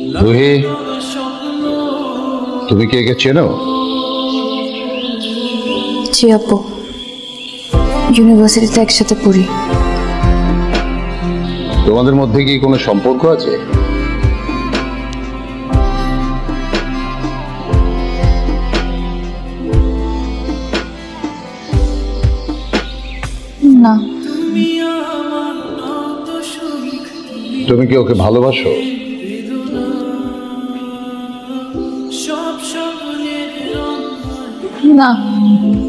রুহি, তুমি কি একে চেনো? জি আপু, ইউনিভার্সিটিতে একসাথে পড়ি। তোমাদের মধ্যে কি কোনো সম্পর্ক আছে? না। তুমি কি ওকে ভালোবাসো? না।